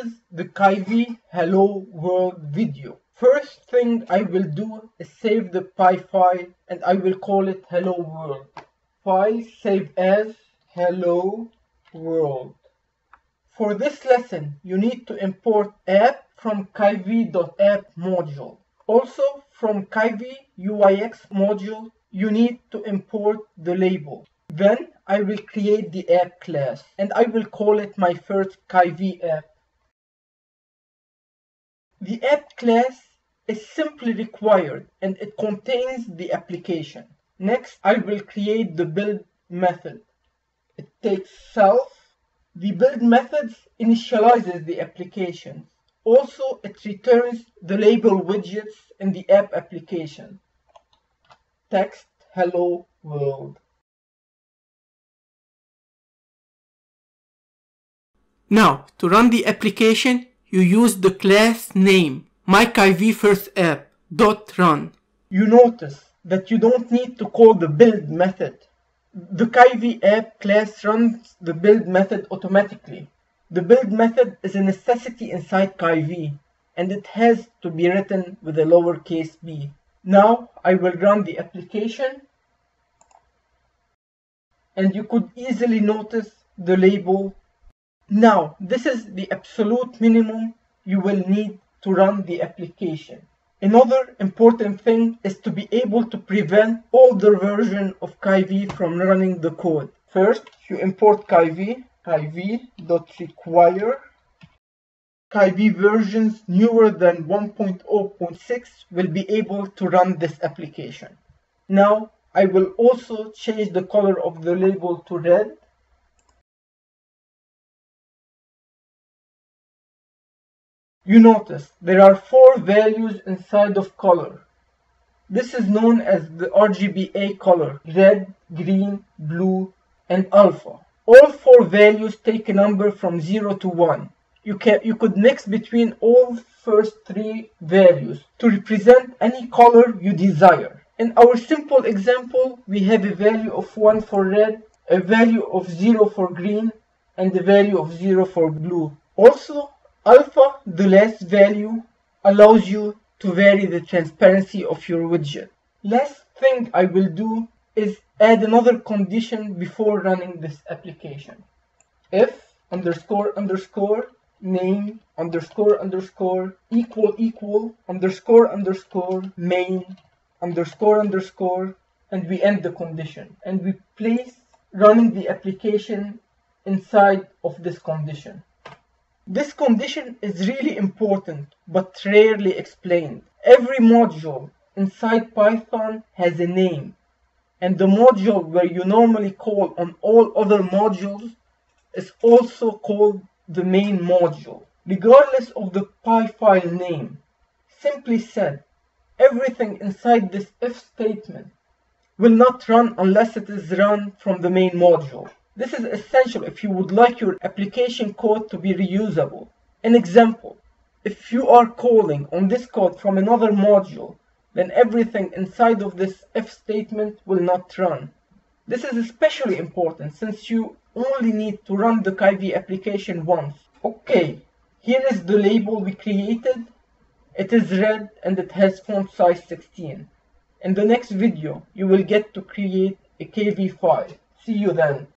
is the Kivy Hello World video. First thing I will do is save the Py file and I will call it Hello World. File save as Hello World. For this lesson, you need to import app from kivy.app module. Also, from Kivy UIX module, you need to import the label. Then I will create the app class and I will call it my first Kivy app. The app class is simply required and it contains the application. Next, I will create the build method. It takes self. The build methods initializes the application. Also, it returns the label widgets in the app application. Text hello world. Now, to run the application, you use the class name myKivyFirstApp.run. You notice that you don't need to call the build method. The Kivy app class runs the build method automatically. The build method is a necessity inside Kivy, and it has to be written with a lowercase b. Now I will run the application, and you could easily notice the label. Now this is the absolute minimum you will need to run the application. Another important thing is to be able to prevent older version of Kivy from running the code. First, you import Kivy, kivy.require. Kivy versions newer than 1.0.6 will be able to run this application. Now, I will also change the color of the label to red. You notice there are 4 values inside of color. This is known as the RGBA color: red, green, blue, and alpha. All 4 values take a number from 0 to 1. You could mix between all first 3 values to represent any color you desire. In our simple example, we have a value of 1 for red, a value of 0 for green, and a value of 0 for blue. Also, alpha, the last value, allows you to vary the transparency of your widget. Last thing I will do is add another condition before running this application. If underscore underscore name underscore underscore equal equal underscore underscore main underscore underscore, and we end the condition and we place running the application inside of this condition. This condition is really important but rarely explained. Every module inside Python has a name, and the module where you normally call on all other modules is also called the main module, regardless of the Py file name. Simply said, everything inside this if statement will not run unless it is run from the main module. This is essential if you would like your application code to be reusable. An example, if you are calling on this code from another module, then everything inside of this if statement will not run. This is especially important since you only need to run the Kivy application once. Okay, here is the label we created. It is red and it has font size 16. In the next video, you will get to create a KV file. See you then.